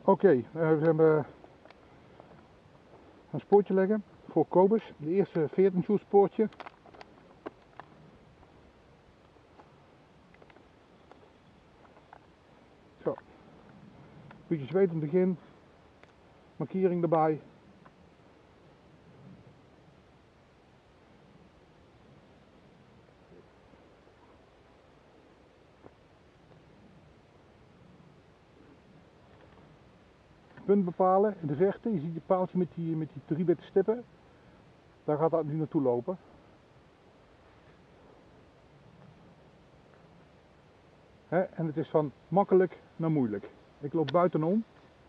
Oké, we hebben een spoortje leggen voor Kobus. De eerste 14 zoet spoortje. Zo. Beetje zweet in het begin. Markering erbij. Punt bepalen in de verte. Je ziet het paaltje met die 3 witte stippen. Daar gaat dat nu naartoe lopen. En het is van makkelijk naar moeilijk. Ik loop buitenom.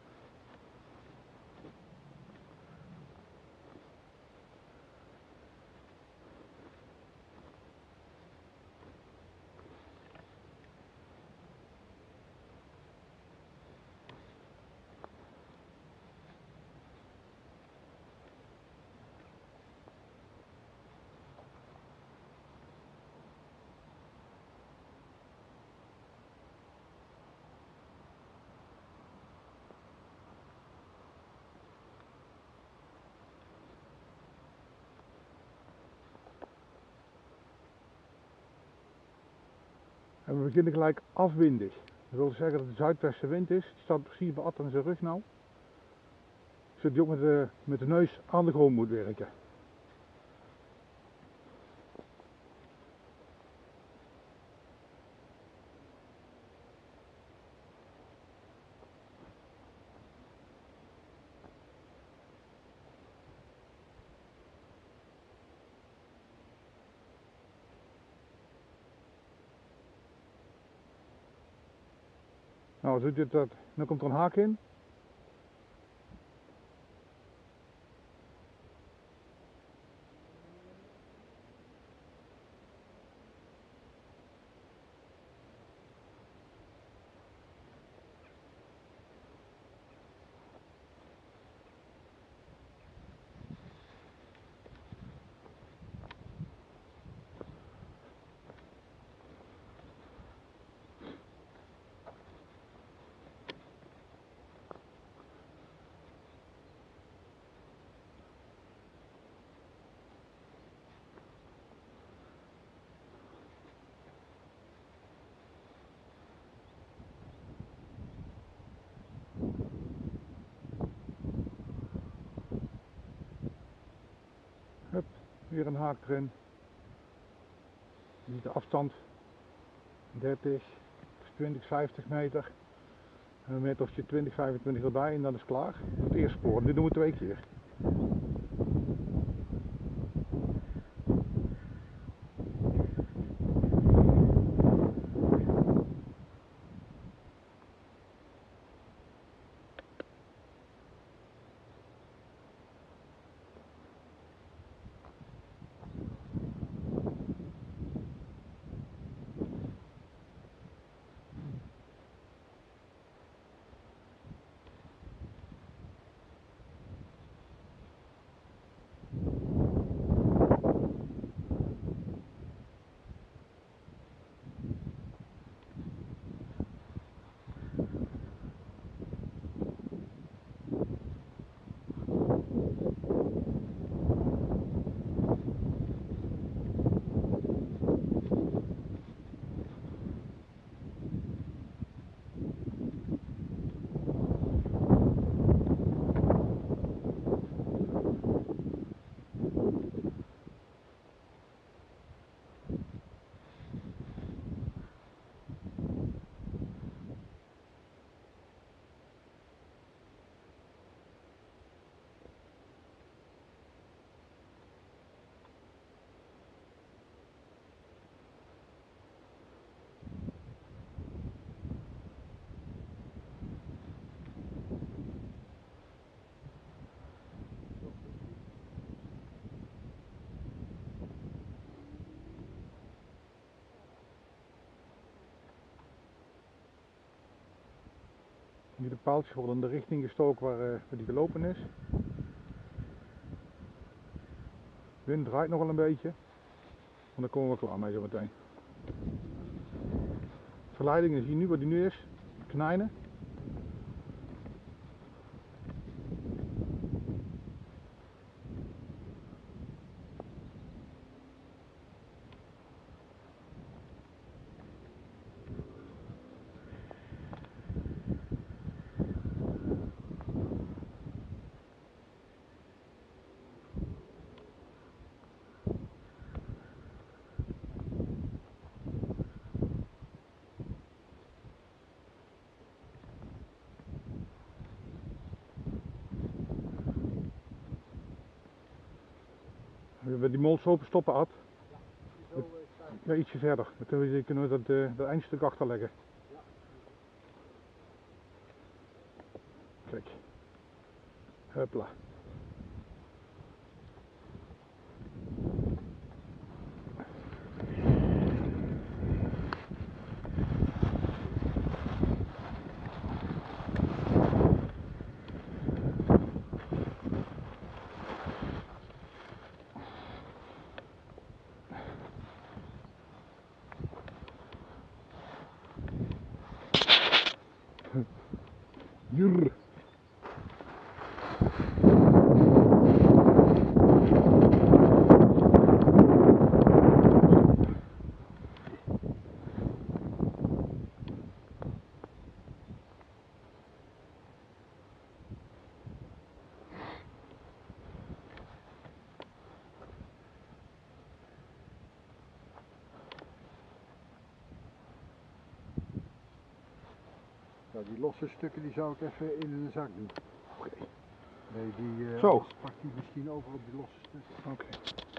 En we beginnen gelijk afwindig. Dat wil zeggen dat het zuidwestenwind is. Die staat precies bij Ad aan zijn rug nou. Zodat hij ook met de neus aan de grond moet werken. Nou, zo doet dat. Dan komt er een haak in. Hup, weer een haak erin. Je ziet de afstand. 30, 20, 50 meter. En een meter of 20, 25 erbij en dan is het klaar. Het eerste spoor. Dit doen we 2 keer. Nu de paaltjes worden in de richting gestoken waar die gelopen is. De wind draait nog wel een beetje. En dan komen we klaar mee zo meteen. Verleiding zie je nu waar die nu is. Knijnen. we die mols open stoppen had. Ja, ietsje verder. Dan kunnen we dat eindstuk achterleggen. Kijk. Hupla. Jurr. Nou, die losse stukken die zou ik even in een zak doen. Oké. Nee, die Zo. pakt die misschien over op die losse stukken. Oké.